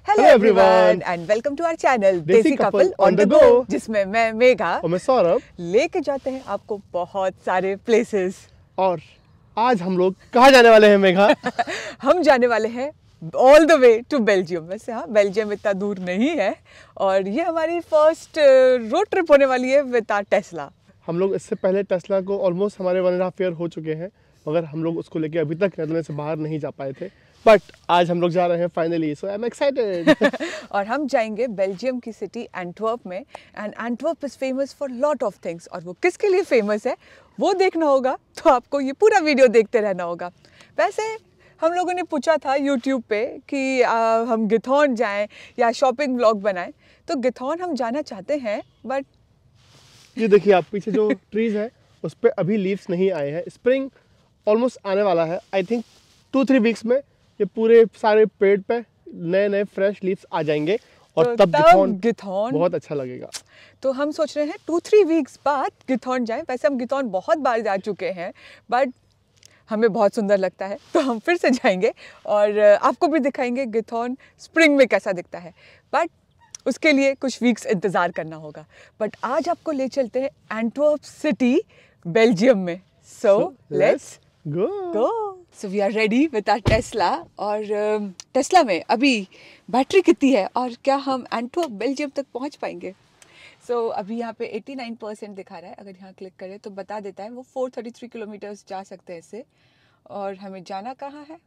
Hello everyone and welcome to our channel देसी couple on the गो, जिसमें मैं मेघा और मैं सौरभ लेके जाते हैं आपको बहुत सारे प्लेसेस। और आज हम लोग कहाँ जाने वाले हैं मेघा? हम जाने वाले हैं all the way to Belgium. वैसे हाँ, बेल्जियम इतना दूर नहीं है और ये हमारी फर्स्ट रोड ट्रिप होने वाली है विद आवर टेस्ला। हम लोग इससे पहले टेस्ला को ऑलमोस्ट हमारे 1.5 ईयर हो चुके हैं, मगर हम लोग उसको लेके अभी तक नेदरलैंड से बाहर नहीं जा पाए थे। बट आज हम लोग जा रहे हैं finally, so I am excited. और हम जाएंगे बेल्जियम की सिटी एंटवर्प में। And Antwerp is famous for lot of things, और वो किसके लिए फेमस है वो देखना होगा, तो आपको ये पूरा वीडियो देखते रहना होगा। वैसे हम लोगों ने पूछा था यूट्यूब पे कि हम गिथॉन जाएं या शॉपिंग व्लॉग बनाएं, तो गिथॉन हम जाना चाहते हैं। बट ये देखिए आप पीछे जो ट्रीज है उस पर अभी लीव्स नहीं आए हैं। स्प्रिंग ऑलमोस्ट आने वाला है, आई थिंक 2-3 वीक्स में ये पूरे सारे पेड़ पे नए नए फ्रेश लीव्स आ जाएंगे और तो तब गिथॉन बहुत अच्छा लगेगा। तो हम सोच रहे हैं 2-3 वीक्स बाद गिथॉन जाएं। वैसे हम गिथॉन बहुत बार जा चुके हैं, बट हमें बहुत सुंदर लगता है तो हम फिर से जाएंगे और आपको भी दिखाएंगे गिथॉन स्प्रिंग में कैसा दिखता है। बट उसके लिए कुछ वीक्स इंतज़ार करना होगा। बट आज आपको ले चलते हैं एंटवर्प सिटी बेल्जियम में। So let's go. So we are ready with our Tesla. और टेस्ला में अभी बैटरी कितनी है और क्या हम एंटवर्प बेल्जियम तक पहुंच पाएंगे? सो अभी यहाँ पे 89% दिखा रहा है। अगर यहाँ क्लिक करें तो बता देता है वो 433 किलोमीटर्स जा सकते हैं इससे। और हमें जाना कहाँ है?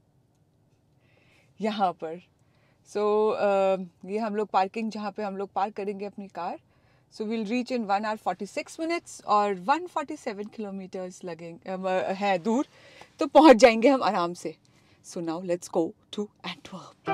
यहाँ पर। सो ये हम लोग पार्किंग जहाँ पे हम लोग पार्क करेंगे अपनी car. So will reach in 1 hour 46 minutes और 147 किलोमीटर्स लगेंगे है दूर, तो पहुँच जाएंगे हम आराम से। So now let's go to Antwerp.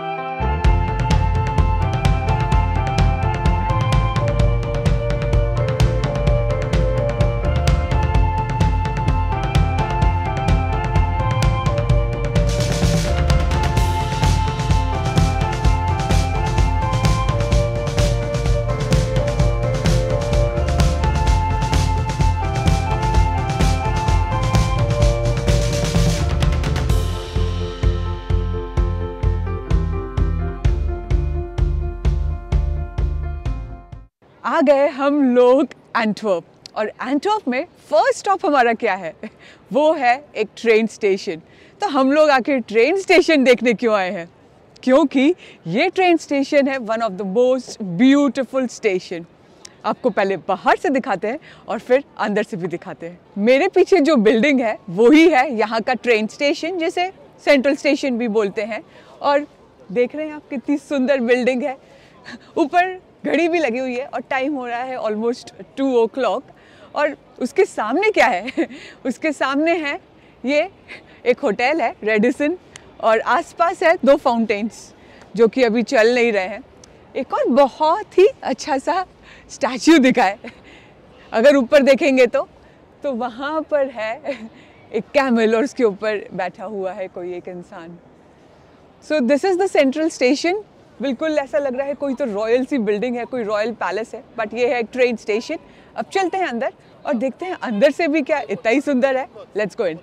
आ गए हम लोग एंटवर्प। और एंटवर्प में फर्स्ट स्टॉप हमारा क्या है? वो है एक ट्रेन स्टेशन। तो हम लोग आखिर ट्रेन स्टेशन देखने क्यों आए हैं? क्योंकि ये ट्रेन स्टेशन है one of the most beautiful station. आपको पहले बाहर से दिखाते हैं और फिर अंदर से भी दिखाते हैं। मेरे पीछे जो बिल्डिंग है वही है यहाँ का ट्रेन स्टेशन, जिसे सेंट्रल स्टेशन भी बोलते हैं। और देख रहे हैं आप कितनी सुंदर बिल्डिंग है। ऊपर घड़ी भी लगी हुई है और टाइम हो रहा है ऑलमोस्ट 2 o'clock। और उसके सामने क्या है? उसके सामने है ये एक होटल है रेडिसन, और आसपास है 2 फाउंटेन्स जो कि अभी चल नहीं रहे हैं। एक और बहुत ही अच्छा सा स्टैच्यू दिखा है। अगर ऊपर देखेंगे तो वहाँ पर है एक कैमल और उसके ऊपर बैठा हुआ है कोई एक इंसान। So this is the central station. बिल्कुल ऐसा लग रहा है कोई तो रॉयल सी बिल्डिंग है, कोई रॉयल पैलेस है, बट ये है एक ट्रेन स्टेशन। अब चलते हैं अंदर और देखते हैं अंदर से भी क्या इतना ही सुंदर है। Let's go in.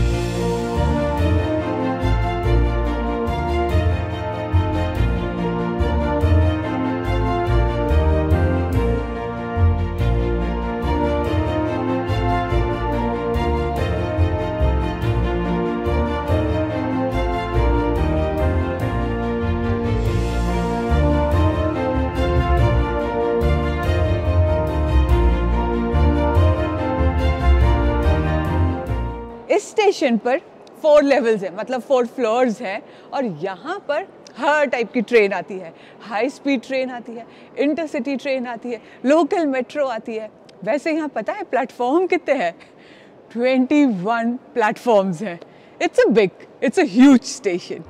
इस स्टेशन पर 4 लेवल्स हैं, मतलब 4 फ्लोर्स हैं। और यहाँ पर हर टाइप की ट्रेन आती है। हाई स्पीड ट्रेन आती है, इंटरसिटी ट्रेन आती है, लोकल मेट्रो आती है। वैसे यहाँ पता है प्लेटफॉर्म कितने हैं? 21 प्लेटफॉर्म्स हैं। It's a huge station.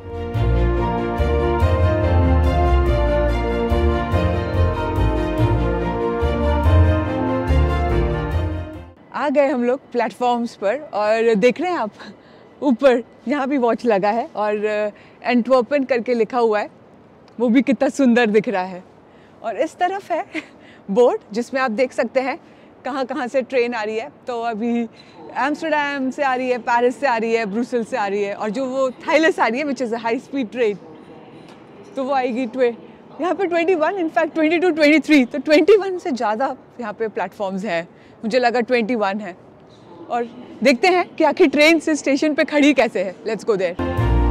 आ गए हम लोग प्लेटफॉर्म्स पर और देख रहे हैं आप ऊपर यहाँ भी वॉच लगा है और एंटवर्पन करके लिखा हुआ है, वो भी कितना सुंदर दिख रहा है। और इस तरफ है बोर्ड जिसमें आप देख सकते हैं कहाँ कहाँ से ट्रेन आ रही है। तो अभी एम्स्टर्डम से आ रही है, पेरिस से आ रही है, ब्रुसेल से आ रही है, और जो वो थाइलस आ रही है which is a high speed train. तो वो आएगी यहाँ पे 21, इनफैक्ट 22, 23, तो 21 से ज़्यादा यहाँ पे प्लेटफॉर्म्स हैं। मुझे लगा 21 है। और देखते हैं कि आखिर ट्रेन से स्टेशन पे खड़ी कैसे है। Let's go there.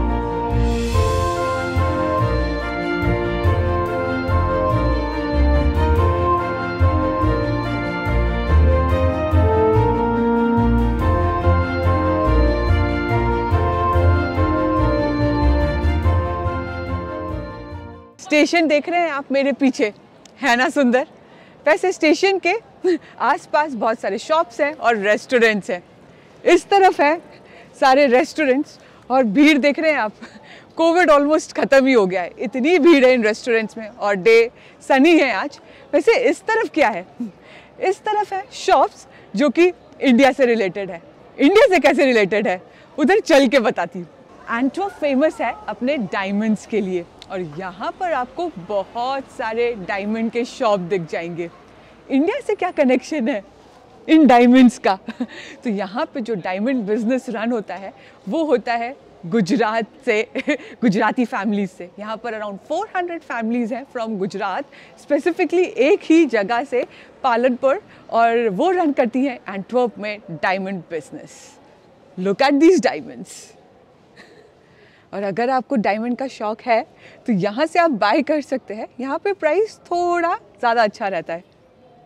स्टेशन देख रहे हैं आप मेरे पीछे, है ना सुंदर? वैसे स्टेशन के आसपास बहुत सारे शॉप्स हैं और रेस्टोरेंट्स हैं। इस तरफ है सारे रेस्टोरेंट्स और भीड़ देख रहे हैं आप। कोविड ऑलमोस्ट ख़त्म ही हो गया है, इतनी भीड़ है इन रेस्टोरेंट्स में और डे सनी है आज। वैसे इस तरफ क्या है? इस तरफ है शॉप्स जो कि इंडिया से रिलेटेड है। इंडिया से कैसे रिलेटेड है उधर चल के बताती हूँ। एंटवर्प फेमस है अपने डायमंड्स के लिए और यहाँ पर आपको बहुत सारे डायमंड के शॉप दिख जाएंगे। इंडिया से क्या कनेक्शन है इन डायमंड्स का? तो यहाँ पे जो डायमंड बिजनेस रन होता है वो होता है गुजरात से, गुजराती फैमिलीज से। यहाँ पर अराउंड 400 फैमिलीज हैं फ्रॉम गुजरात, स्पेसिफिकली एक ही जगह से, पालनपुर, और वो रन करती हैं एंटवर्प में diamond business. Look at these diamonds. और अगर आपको डायमंड का शौक है तो यहाँ से आप बाय कर सकते हैं। यहाँ पे प्राइस थोड़ा ज़्यादा अच्छा रहता है।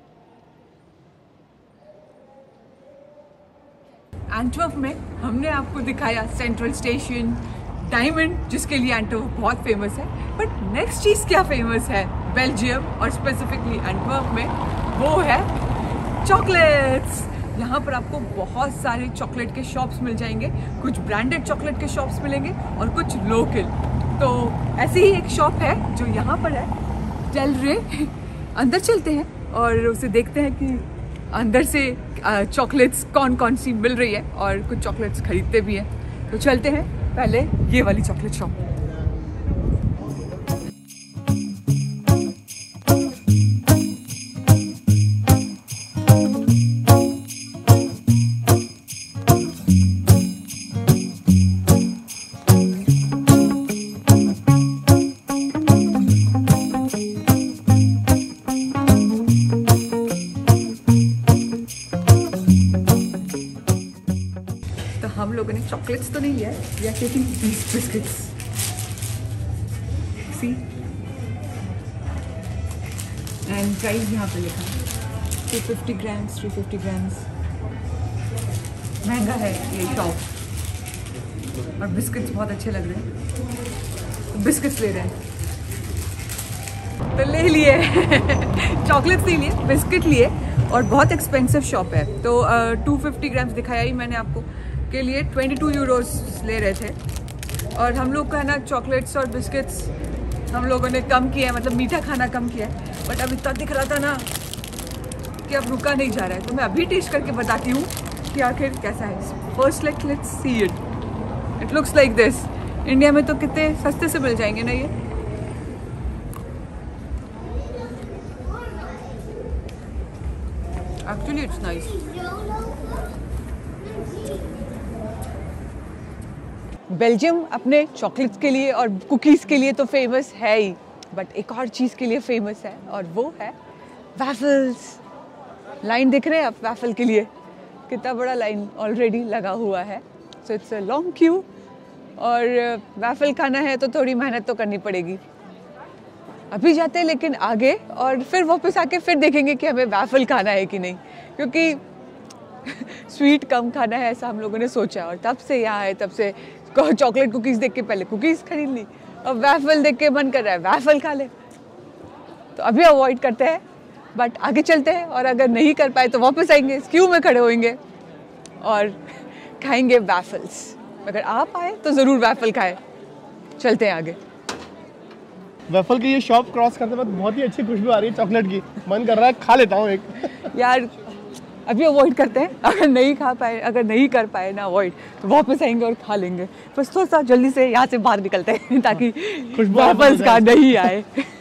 एंटवर्प में हमने आपको दिखाया सेंट्रल स्टेशन, डायमंड जिसके लिए एंटवर्प बहुत फेमस है। बट नेक्स्ट चीज़ क्या फेमस है बेल्जियम और स्पेसिफिकली एंटवर्प में, वो है चॉकलेट्स। यहाँ पर आपको बहुत सारे चॉकलेट के शॉप्स मिल जाएंगे। कुछ ब्रांडेड चॉकलेट के शॉप्स मिलेंगे और कुछ लोकल। तो ऐसी ही एक शॉप है जो यहाँ पर है, चल रहे अंदर चलते हैं और उसे देखते हैं कि अंदर से चॉकलेट्स कौन कौन सी मिल रही है और कुछ चॉकलेट्स खरीदते भी हैं। तो चलते हैं पहले ये वाली चॉकलेट शॉप। हम लोगों ने चॉकलेट्स तो नहीं लिया है, we are taking these biscuits. See and price यहाँ पे लिखा है 250 ग्राम्स, 350 ग्राम्स। महंगा है ये शॉप और बिस्किट्स बहुत अच्छे लग रहे हैं, तो बिस्किट्स ले रहे हैं। तो ले लिए चॉकलेट्स नहीं लिए, बिस्किट लिए। और बहुत एक्सपेंसिव शॉप है। तो 250 ग्राम्स दिखाया ही मैंने आपको के लिए 22 यूरोस ले रहे थे। और हम लोग का ना चॉकलेट्स और बिस्किट्स हम लोगों ने कम किया है, मतलब मीठा खाना कम किया है। बट अब इतना दिख रहा था ना कि अब रुका नहीं जा रहा है, तो मैं अभी टेस्ट करके बताती हूँ कि आखिर कैसा है। First let's see it. It looks like this. India में तो कितने सस्ते से मिल जाएंगे ना ये। Actually it's nice. बेल्जियम अपने चॉकलेट्स के लिए और कुकीज़ के लिए तो फेमस है ही, बट एक और चीज़ के लिए फेमस है और वो है वैफल्स। लाइन दिख रहे हैं आप वैफल के लिए? कितना बड़ा लाइन ऑलरेडी लगा हुआ है। So it's a long queue और वैफल खाना है तो थोड़ी मेहनत तो करनी पड़ेगी। अभी जाते हैं लेकिन आगे, और फिर वापस आके फिर देखेंगे कि हमें वैफल खाना है कि नहीं, क्योंकि स्वीट कम खाना है ऐसा हम लोगों ने सोचा। और तब से यहाँ है, तब से चॉकलेट कुकीज़ देख के पहले कुकीज़ खरीद ली, अब वैफल देख के मन कर रहा है वैफल खा ले। तो अभी अवॉइड करते हैं, बट आगे चलते हैं और अगर नहीं कर पाए तो वापस आएंगे, क्यू में खड़े होंगे और खाएंगे वैफल्स। अगर आप आए तो ज़रूर वैफल खाए। चलते हैं आगे। वैफल की ये शॉप क्रॉस करते वक्त बहुत ही अच्छी खुशबू आ रही है चॉकलेट की। मन कर रहा है खा लेता हूँ एक। यार अभी अवॉइड करते हैं, अगर नहीं खा पाए, अगर नहीं कर पाए ना अवॉइड, तो वापस आएंगे और खा लेंगे। बस थोड़ा सा जल्दी से यहाँ से बाहर निकलते हैं ताकि वापस का नहीं आए।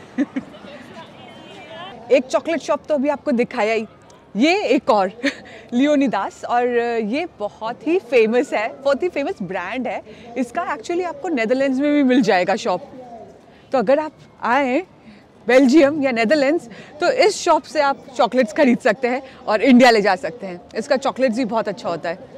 एक चॉकलेट शॉप तो अभी आपको दिखाया ही, ये एक और लियोनिदास, और ये बहुत ही फेमस है, बहुत ही फेमस ब्रांड है इसका। एक्चुअली आपको नेदरलैंड्स में भी मिल जाएगा शॉप। तो तो अगर आप आए बेल्जियम या नेदरलैंड्स तो इस शॉप से आप चॉकलेट्स खरीद सकते हैं और इंडिया ले जा सकते हैं। इसका चॉकलेट्स भी बहुत अच्छा होता है।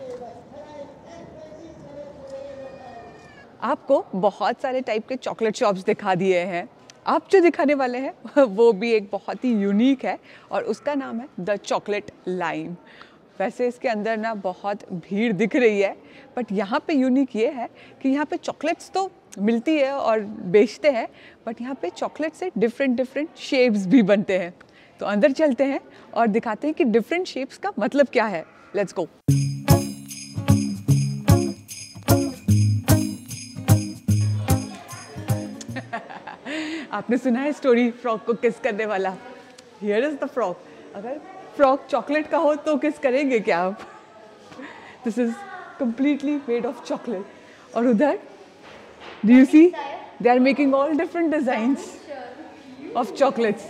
आपको बहुत सारे टाइप के चॉकलेट शॉप्स दिखा दिए हैं। आप जो दिखाने वाले हैं वो भी एक बहुत ही यूनिक है और उसका नाम है द चॉकलेट लाइम। वैसे इसके अंदर ना बहुत भीड़ दिख रही है, बट यहाँ पे यूनिक ये है कि यहाँ पे चॉकलेट्स तो मिलती है और बेचते हैं, बट यहाँ पे चॉकलेट से डिफरेंट शेप्स भी बनते हैं। तो अंदर चलते हैं और दिखाते हैं कि डिफरेंट शेप्स का मतलब क्या है। Let's go. आपने सुना है स्टोरी फ्रॉग को किस करने वाला? Here is the frog. अगर फ्रॉग चॉकलेट का हो तो किस करेंगे क्या आप? This is completely made of chocolate. और उधर do you see they are making all different designs of chocolates.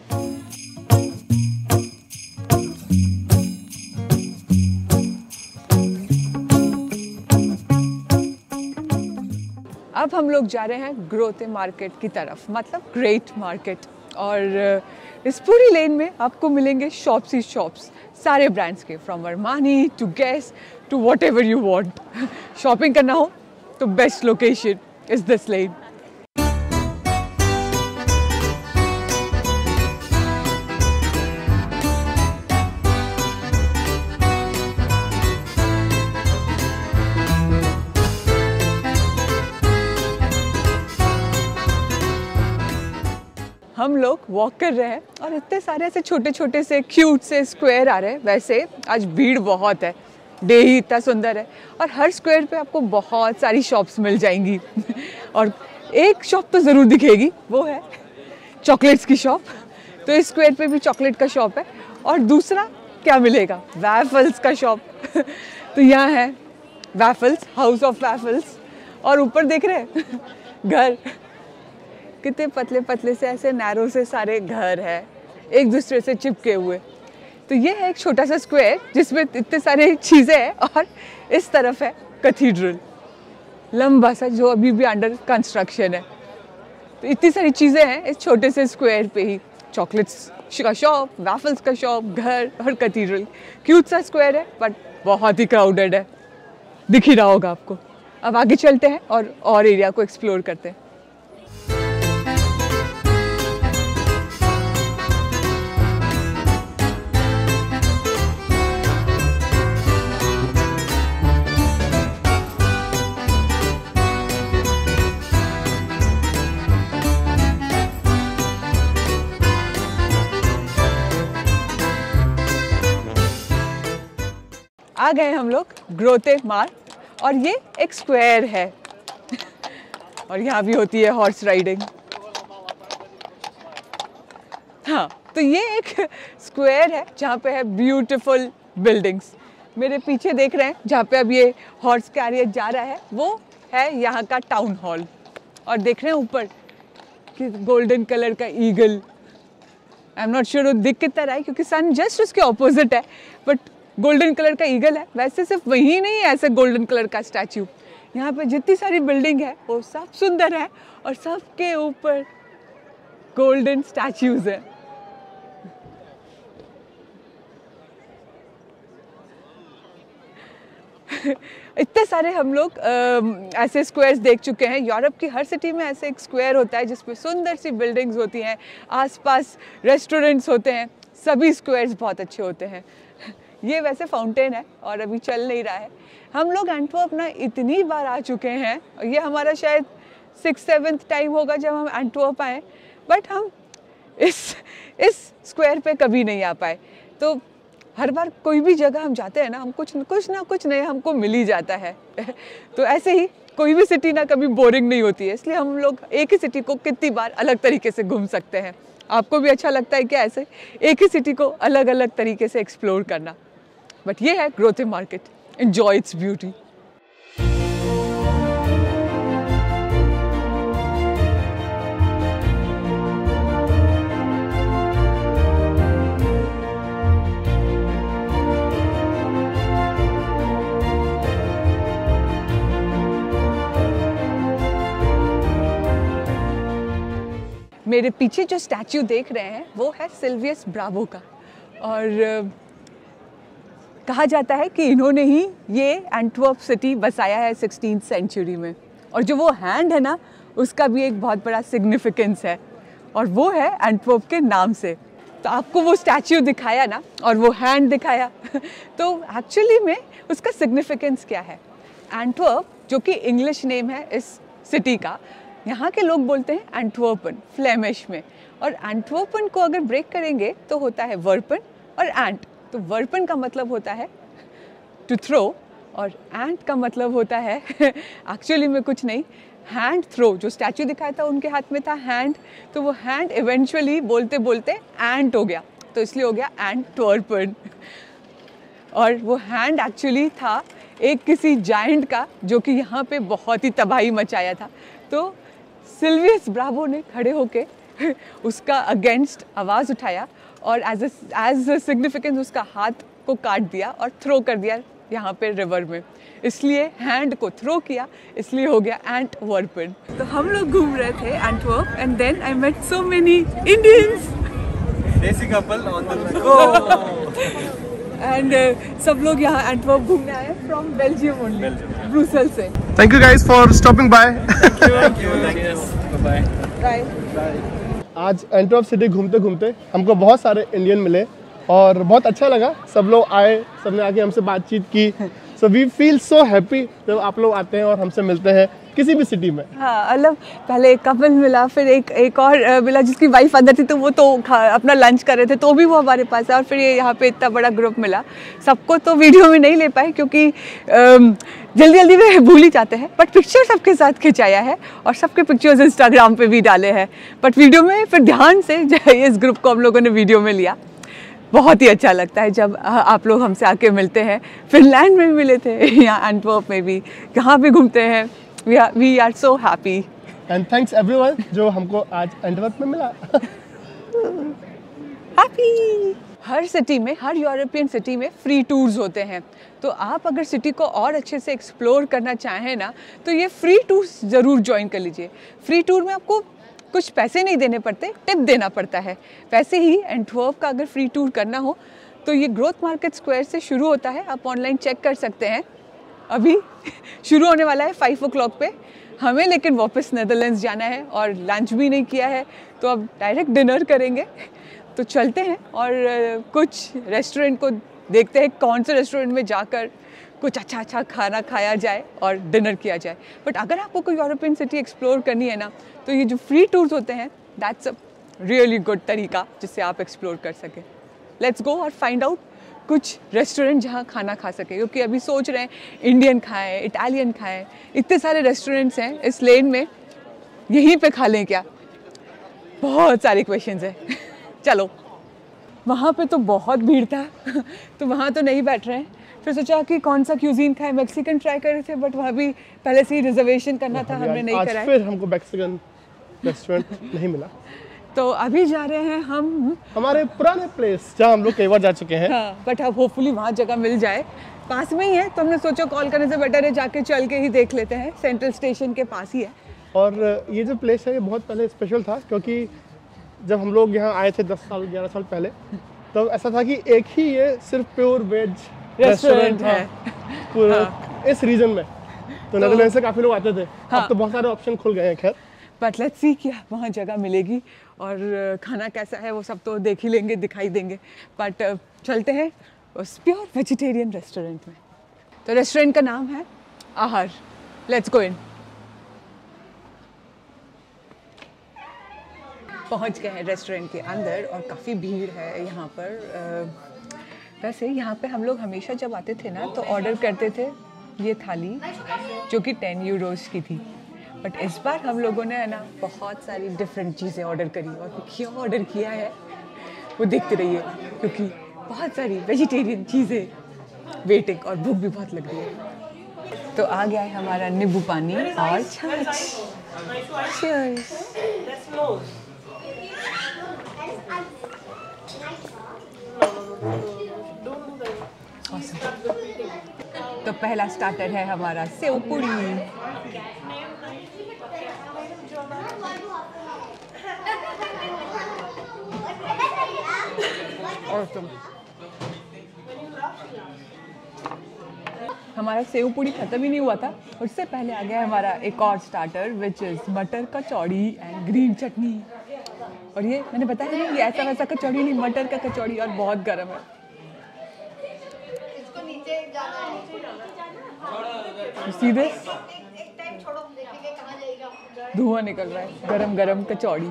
अब हम लोग जा रहे हैं ग्रोथे मार्केट की तरफ, मतलब ग्रेट मार्केट। और इस पूरी लेन में आपको मिलेंगे शॉप्स ही शॉप्स, सारे ब्रांड्स के, from Armani to Guess to whatever you want. Shopping करना हो तो best location is this lane. हम लोग वॉक कर रहे हैं और इतने सारे ऐसे छोटे छोटे से क्यूट से स्क्वायर आ रहे हैं। वैसे आज भीड़ बहुत है, डे ही इतना सुंदर है और हर स्क्वायर पे आपको बहुत सारी शॉप्स मिल जाएंगी और एक शॉप तो ज़रूर दिखेगी, वो है चॉकलेट्स की शॉप। तो इस स्क्वायर पे भी चॉकलेट का शॉप है और दूसरा क्या मिलेगा? वैफल्स का शॉप। तो यहाँ है वैफल्स, हाउस ऑफ वैफल्स। और ऊपर देख रहे हैं घर, कितने पतले पतले से ऐसे नैरो से सारे घर है एक दूसरे से चिपके हुए। तो ये है एक छोटा सा स्क्वायर जिसमें इतने सारे चीज़ें हैं और इस तरफ है कैथीड्रल, लंबा सा, जो अभी भी अंडर कंस्ट्रक्शन है। तो इतनी सारी चीज़ें हैं इस छोटे से स्क्वायर पे ही। चॉकलेट्स का शॉप, वैफल्स का शॉप, घर और कैथीड्रल। क्यूट सा स्क्वायर है बट बहुत ही क्राउडेड है, दिख ही रहा होगा आपको। अब आगे चलते हैं और एरिया को एक्सप्लोर करते हैं। आ गए हम लोग ग्रोथे मार्ट और ये एक स्क्वायर है और यहाँ भी होती है हॉर्स राइडिंग। हाँ, तो ये एक स्क्वायर है जहाँ पे है ब्यूटीफुल बिल्डिंग्स। मेरे पीछे देख रहे हैं जहाँ पे अब ये हॉर्स कैरियर जा रहा है, वो है यहाँ का टाउन हॉल। और देख रहे हैं ऊपर कि गोल्डन कलर का eagle. I am not sure वो दिख कितना रहा है क्योंकि सन जस्ट उसके ऑपोजिट है, बट गोल्डन कलर का ईगल है। वैसे सिर्फ वही नहीं है ऐसे गोल्डन कलर का स्टैचू, यहाँ पे जितनी सारी बिल्डिंग है वो सब सुंदर है और सबके ऊपर गोल्डन स्टैचूज है। इतने सारे हम लोग ऐसे स्क्वायर्स देख चुके हैं। यूरोप की हर सिटी में ऐसे एक स्क्वायर होता है जिसमें सुंदर सी बिल्डिंग्स होती हैं, आसपास रेस्टोरेंट्स होते हैं। सभी स्क्वायर्स बहुत अच्छे होते हैं। ये वैसे फाउंटेन है और अभी चल नहीं रहा है। हम लोग एंटवर्प ना इतनी बार आ चुके हैं, ये हमारा शायद 6-7th टाइम होगा जब हम एंटवर्प आए, बट हम इस स्क्वायर पे कभी नहीं आ पाए। तो हर बार कोई भी जगह हम जाते हैं ना, हम कुछ नया हमको मिल ही जाता है। तो ऐसे ही कोई भी सिटी ना कभी बोरिंग नहीं होती है, इसलिए हम लोग एक ही सिटी को कितनी बार अलग तरीके से घूम सकते हैं। आपको भी अच्छा लगता है क्या ऐसे एक ही सिटी को अलग अलग तरीके से एक्सप्लोर करना? बट ये है Grote market, enjoy its beauty. मेरे पीछे जो स्टैचू देख रहे हैं वो है सिल्वियस ब्रावो का, और कहा जाता है कि इन्होंने ही ये एंटवर्प सिटी बसाया है 16th सेंचुरी में। और जो वो हैंड है ना, उसका भी एक बहुत बड़ा सिग्निफिकेंस है, और वो है एंटवर्प के नाम से। तो आपको वो स्टैच्यू दिखाया ना और वो हैंड दिखाया तो एक्चुअली में उसका सिग्निफिकेंस क्या है। एंटवर्प जो कि इंग्लिश नेम है इस सिटी का, यहाँ के लोग बोलते हैं एंटवर्पन फ्लेमिश में, और एंटवर्पन को अगर ब्रेक करेंगे तो होता है वर्पन और एंट। तो वर्पन का मतलब होता है टू थ्रो, और एंट का मतलब होता है एक्चुअली में कुछ नहीं, हैंड थ्रो। जो स्टैचू दिखाया था उनके हाथ में था हैंड, तो वो हैंड इवेंचुअली बोलते बोलते एंट हो गया, तो इसलिए हो गया एंटवर्पन। और वो हैंड एक्चुअली था एक किसी जायंट का जो कि यहाँ पे बहुत ही तबाही मचाया था। तो सिल्वियस ब्रावो ने खड़े होके उसका अगेंस्ट आवाज़ उठाया और एज अ सिग्निफिकेंस उसका हाथ को काट दिया और थ्रो कर दिया यहाँ पे रिवर में, इसलिए हैंड को थ्रो किया, इसलिए हो गया एंटवर्पन। तो हम लोग घूम रहे थे Antwerp and then I met so many Indians, desi couple on the go, and सब लोग यहाँ एंटवर्प घूमने आए फ्रॉम बेल्जियम ओनली, ब्रुसेल से। Thank you guys for stopping by. Bye. आज एंटवर्प सिटी घूमते घूमते हमको बहुत सारे इंडियन मिले और बहुत अच्छा लगा। सब लोग आए, सबने आके हमसे बातचीत की। So we feel so happy जब आप लोग आते हैं और हमसे मिलते हैं किसी भी सिटी में। हाँ, मतलब पहले एक कपल मिला, फिर एक और मिला जिसकी वाइफ अंदर थी, तो वो तो अपना लंच कर रहे थे, तो भी वो हमारे पास है। और फिर ये यहाँ पे इतना बड़ा ग्रुप मिला। सबको तो वीडियो में नहीं ले पाए क्योंकि जल्दी जल्दी में भूल ही जाते हैं, बट पिक्चर सबके साथ खिंचाया है और सबके पिक्चर्स इंस्टाग्राम पे भी डाले हैं। बट वीडियो में फिर ध्यान से इस ग्रुप को हम लोगों ने वीडियो में लिया। बहुत ही अच्छा लगता है जब आप लोग हमसे आके मिलते हैं। फिनलैंड में भी मिले थे, यहाँ एंटवर्प में भी, कहाँ भी घूमते हैं। We are so happy and thanks everyone जो हमको आज एंटवर्प में मिला। हैप्पी। हर सिटी में, हर यूरोपियन सिटी में फ्री टूर्स होते हैं। तो आप अगर सिटी को और अच्छे से एक्सप्लोर करना चाहें ना, तो ये फ्री टूर्स ज़रूर ज्वाइन कर लीजिए। फ्री टूर में आपको कुछ पैसे नहीं देने पड़ते, टिप देना पड़ता है। वैसे ही एंटवर्प का अगर फ्री टूर करना हो तो ये ग्रोथ मार्केट स्क्वायर से शुरू होता है, आप ऑनलाइन चेक कर सकते हैं। अभी शुरू होने वाला है 5 o'clock पे। हमें लेकिन वापस नेदरलैंड्स जाना है और लंच भी नहीं किया है, तो अब डायरेक्ट डिनर करेंगे। तो चलते हैं और कुछ रेस्टोरेंट को देखते हैं, कौन से रेस्टोरेंट में जाकर कुछ अच्छा खाना खाया जाए और डिनर किया जाए। बट अगर आपको कोई यूरोपियन सिटी एक्सप्लोर करनी है ना, तो ये जो फ्री टूर्स होते हैं, दैट्स अ रियली गुड तरीका जिससे आप एक्सप्लोर कर सकें। लेट्स गो और फाइंड आउट कुछ रेस्टोरेंट जहाँ खाना खा सके, क्योंकि अभी सोच रहे हैं इंडियन खाएं, इटालियन खाएं। इतने सारे रेस्टोरेंट्स हैं इस लेन में, यहीं पे खा लें क्या? बहुत सारे क्वेश्चंस हैं। चलो, वहाँ पे तो बहुत भीड़ था तो वहाँ तो नहीं बैठ रहे हैं। फिर सोचा कि कौन सा क्यूजीन खाएं, मैक्सिकन ट्राई कर रहे थे, बट वहाँ भी पहले से ही रिजर्वेशन करना था, हमने नहीं कराया। फिर हमको मैक्सिकन रेस्टोरेंट नहीं मिला, तो अभी जा रहे हैं हम हमारे पुराने प्लेस जहाँ हम लोग कई बार जा चुके हैं। हाँ, बट अब होपफुली वहाँ जगह मिल जाए। पास में ही है, तो हमने सोचा कॉल करने से बेटर है जाके चल के ही देख लेते हैं। सेंट्रल स्टेशन के पास ही है। और ये जो प्लेस है ये बहुत पहले स्पेशल था, क्योंकि जब हम लोग यहाँ आए थे 10 साल 11 साल पहले, तो ऐसा था कि एक ही ये सिर्फ प्योर वेज रेस्टोरेंट है पूरा इस रीजन में। तो नेदरलैंड से काफ़ी लोग आते थे। अब तो बहुत सारे ऑप्शन खुल गए हैं खैर। बट लेट्स सी क्या वहाँ जगह मिलेगी और खाना कैसा है वो सब तो देख ही लेंगे, दिखाई देंगे। बट चलते हैं उस प्योर वेजिटेरियन रेस्टोरेंट में। तो रेस्टोरेंट का नाम है आहार। Let's go in. पहुँच गए हैं रेस्टोरेंट के अंदर और काफ़ी भीड़ है यहाँ पर। वैसे यहाँ पे हम लोग हमेशा जब आते थे ना, तो ऑर्डर करते थे ये थाली जो कि 10 यूरोज़ की थी। बट इस बार हम लोगों ने है ना बहुत सारी डिफरेंट चीज़ें ऑर्डर करी, और क्यों ऑर्डर किया है वो देखते रहिए, क्योंकि बहुत सारी वेजिटेरियन चीज़ें वेटिंग और भूख भी बहुत लग रही है। तो आ गया है हमारा नींबू पानी और छाछ। Cheers। Awesome। तो पहला स्टार्टर है हमारा सेव पूरी। Awesome. हमारा सेव पूड़ी खत्म ही नहीं हुआ था, उससे पहले आ गया हमारा एक और स्टार्टर विच इज़ मटर कचौड़ी एंड ग्रीन चटनी। और ये मैंने बताया ना, ये ऐसा वैसा कचौड़ी नहीं, मटर का कचौड़ी, और बहुत गर्म है। इसको नीचे जाना है। सीधे एक टाइम छोड़ो, देखेंगे कहाँ जाएगा। धुआं निकल रहा है, गरम गरम कचौड़ी।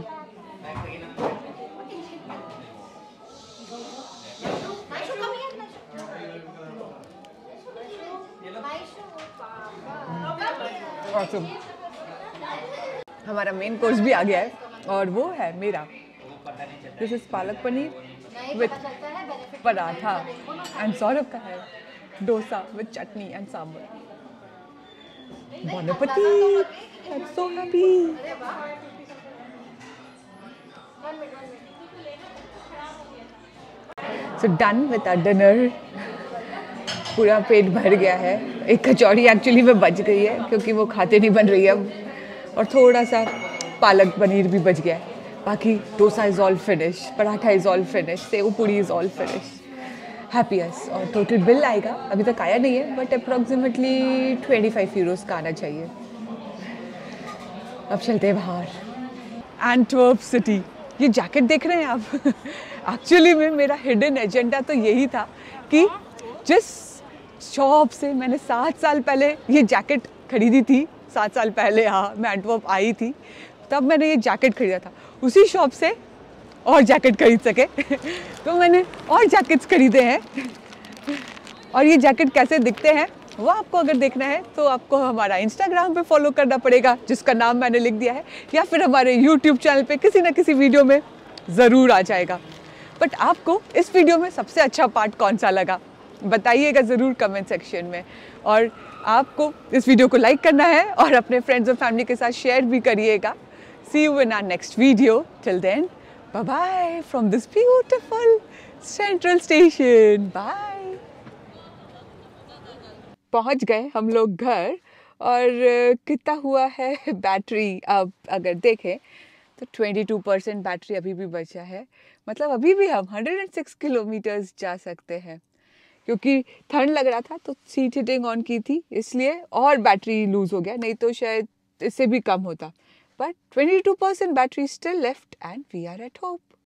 Awesome. हमारा मेन कोर्स भी आ गया है और वो है मेरा this is palak paneer with paratha and Saurabh का है dosa with chutney and sambar. Bon appetit! I'm so happy. So done with our dinner. पूरा पेट भर गया है। एक कचौड़ी एक्चुअली में बच गई है क्योंकि वो खाते नहीं बन रही है अब, और थोड़ा सा पालक पनीर भी बच गया है। बाकी dosa is all finish, paratha is all finish, sev puri is all finish. Happiest. और टोटल बिल आएगा, अभी तक आया नहीं है, बट अप्रॉक्सीमेटली 25 यूरोस का आना चाहिए। अब चलते हैं बाहर। एंटवर्प सिटी, ये जैकेट देख रहे हैं आप? एक्चुअली में मेरा हिडन एजेंडा तो यही था कि जिस शॉप से मैंने 7 साल पहले ये जैकेट खरीदी थी, 7 साल पहले, हाँ, मैं एंटवर्प आई थी तब मैंने ये जैकेट खरीदा था, उसी शॉप से और जैकेट खरीद सके। तो मैंने और जैकेट्स खरीदे हैं। और ये जैकेट कैसे दिखते हैं वो आपको अगर देखना है तो आपको हमारा इंस्टाग्राम पे फॉलो करना पड़ेगा, जिसका नाम मैंने लिख दिया है, या फिर हमारे यूट्यूब चैनल पे किसी ना किसी वीडियो में ज़रूर आ जाएगा। बट आपको इस वीडियो में सबसे अच्छा पार्ट कौन सा लगा बताइएगा ज़रूर कमेंट सेक्शन में। और आपको इस वीडियो को लाइक करना है और अपने फ्रेंड्स और फैमिली के साथ शेयर भी करिएगा। See you in our next video. Till then, bye bye from this beautiful central station. Bye. पहुंच गए हम लोग घर, और कितना हुआ है बैटरी अब अगर देखें तो 22% बैटरी अभी भी बचा है। मतलब अभी भी हम 106 किलोमीटर्स जा सकते हैं। क्योंकि ठंड लग रहा था तो सीट हीटिंग ऑन की थी, इसलिए और बैटरी लूज हो गया, नहीं तो शायद इससे भी कम होता। But 22% battery still left and we are at hope.